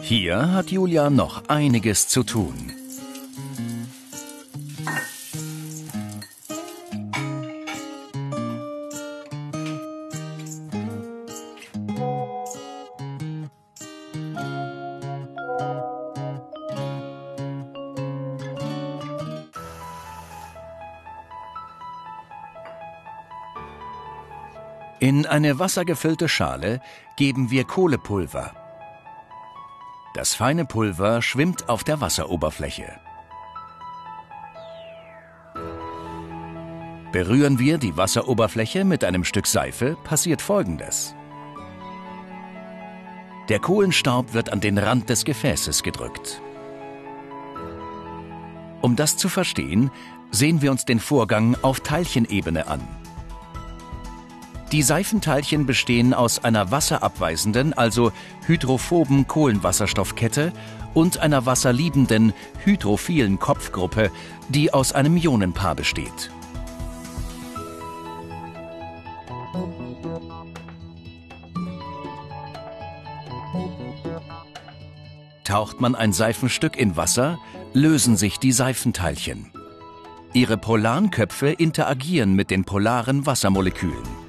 Hier hat Julia noch einiges zu tun. In eine wassergefüllte Schale geben wir Kohlepulver. Das feine Pulver schwimmt auf der Wasseroberfläche. Berühren wir die Wasseroberfläche mit einem Stück Seife, passiert Folgendes. Der Kohlenstaub wird an den Rand des Gefäßes gedrückt. Um das zu verstehen, sehen wir uns den Vorgang auf Teilchenebene an. Die Seifenteilchen bestehen aus einer wasserabweisenden, also hydrophoben Kohlenwasserstoffkette und einer wasserliebenden, hydrophilen Kopfgruppe, die aus einem Ionenpaar besteht. Taucht man ein Seifenstück in Wasser, lösen sich die Seifenteilchen. Ihre polaren Köpfe interagieren mit den polaren Wassermolekülen.